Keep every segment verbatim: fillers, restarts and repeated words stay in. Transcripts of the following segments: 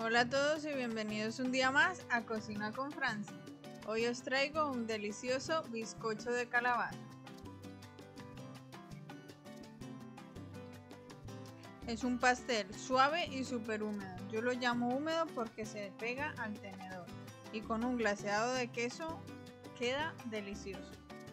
Hola a todos y bienvenidos un día más a Cocina con Franci. Hoy os traigo un delicioso bizcocho de calabaza. Es un pastel suave y súper húmedo. Yo lo llamo húmedo porque se pega al tenedor y con un glaseado de queso queda delicioso.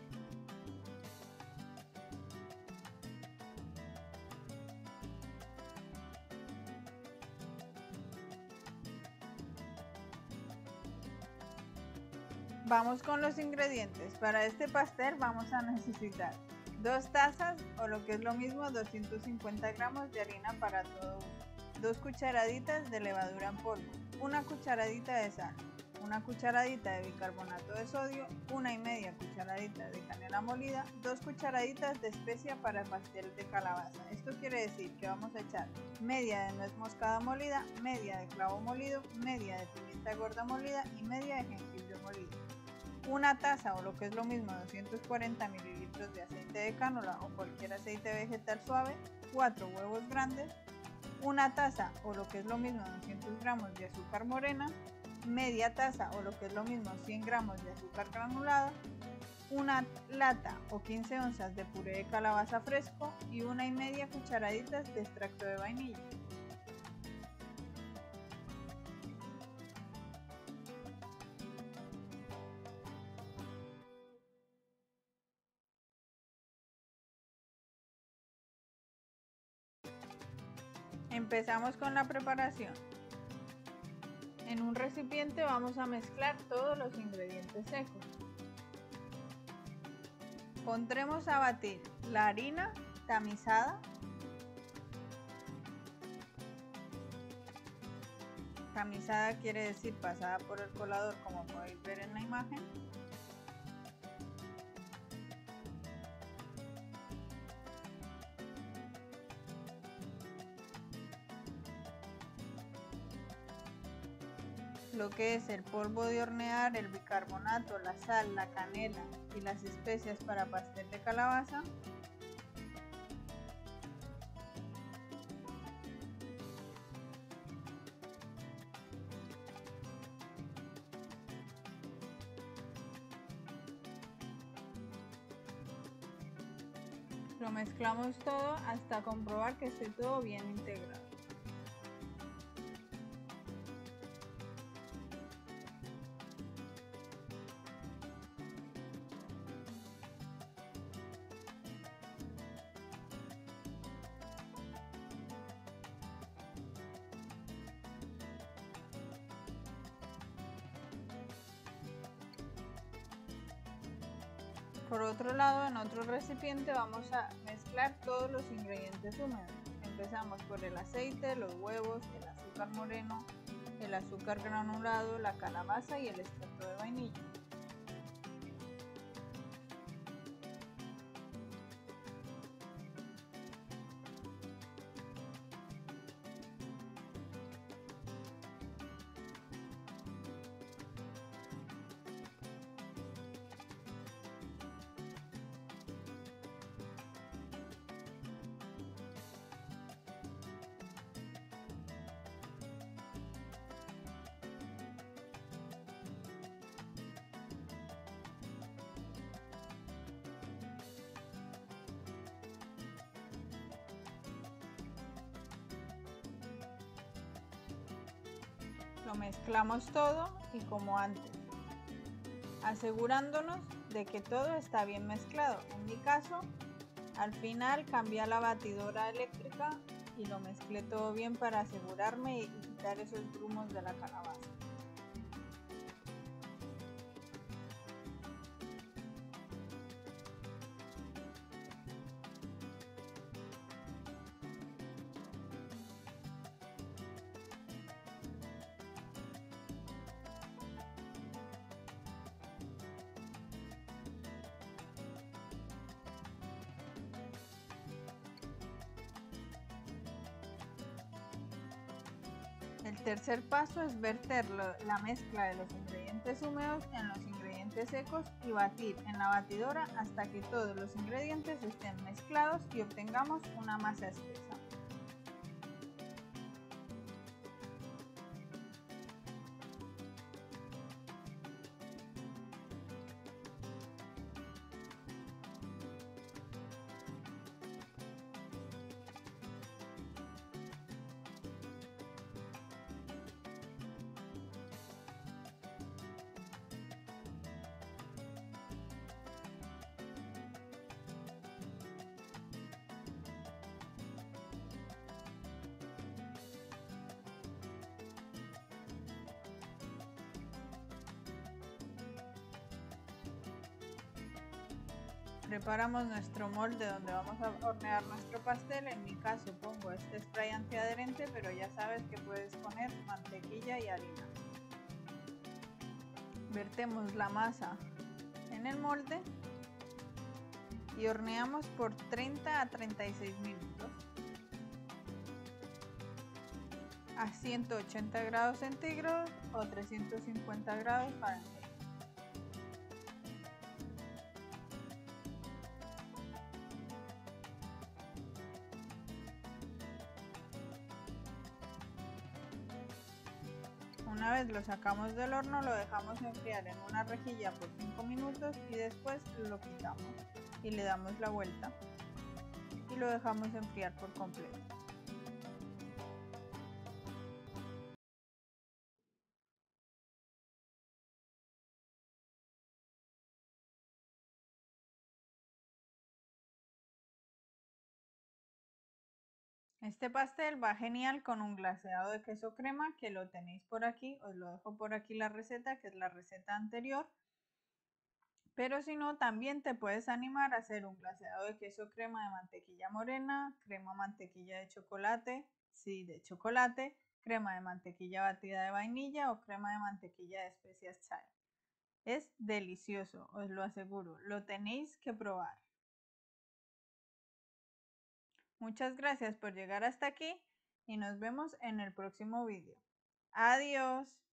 Vamos con los ingredientes. Para este pastel vamos a necesitar dos tazas o lo que es lo mismo doscientos cincuenta gramos de harina para todo uso, dos cucharaditas de levadura en polvo, una cucharadita de sal, una cucharadita de bicarbonato de sodio, una y media cucharadita de canela molida, dos cucharaditas de especia para pastel de calabaza. Esto quiere decir que vamos a echar media de nuez moscada molida, media de clavo molido, media de pimienta gorda molida y media de jengibre molido. Una taza o lo que es lo mismo doscientos cuarenta mililitros de aceite de cánola o cualquier aceite vegetal suave, cuatro huevos grandes, una taza o lo que es lo mismo doscientos gramos de azúcar morena, media taza o lo que es lo mismo cien gramos de azúcar granulada, una lata o quince onzas de puré de calabaza fresco y una y media cucharaditas de extracto de vainilla. Empezamos con la preparación. En un recipiente vamos a mezclar todos los ingredientes secos. Pondremos a batir la harina tamizada, tamizada quiere decir pasada por el colador, como podéis ver en la imagen. Lo que es el polvo de hornear, el bicarbonato, la sal, la canela y las especias para pastel de calabaza. Lo mezclamos todo hasta comprobar que esté todo bien integrado. Por otro lado, en otro recipiente vamos a mezclar todos los ingredientes húmedos. Empezamos por el aceite, los huevos, el azúcar moreno, el azúcar granulado, la calabaza y el extracto de vainilla. Lo mezclamos todo y como antes, asegurándonos de que todo está bien mezclado. En mi caso, al final cambié a la batidora eléctrica y lo mezclé todo bien para asegurarme y quitar esos grumos de la calabaza. El tercer paso es verter la mezcla de los ingredientes húmedos en los ingredientes secos y batir en la batidora hasta que todos los ingredientes estén mezclados y obtengamos una masa espesa. Preparamos nuestro molde donde vamos a hornear nuestro pastel. En mi caso pongo este spray antiadherente, pero ya sabes que puedes poner mantequilla y harina. Vertemos la masa en el molde y horneamos por treinta a treinta y seis minutos a ciento ochenta grados centígrados o trescientos cincuenta grados Fahrenheit. Una vez lo sacamos del horno, lo dejamos enfriar en una rejilla por cinco minutos y después lo quitamos y le damos la vuelta y lo dejamos enfriar por completo. Este pastel va genial con un glaseado de queso crema, que lo tenéis por aquí, os lo dejo por aquí la receta, que es la receta anterior. Pero si no, también te puedes animar a hacer un glaseado de queso crema de mantequilla morena, crema mantequilla de chocolate, sí, de chocolate, crema de mantequilla batida de vainilla o crema de mantequilla de especias chai. Es delicioso, os lo aseguro, lo tenéis que probar. Muchas gracias por llegar hasta aquí y nos vemos en el próximo vídeo. Adiós.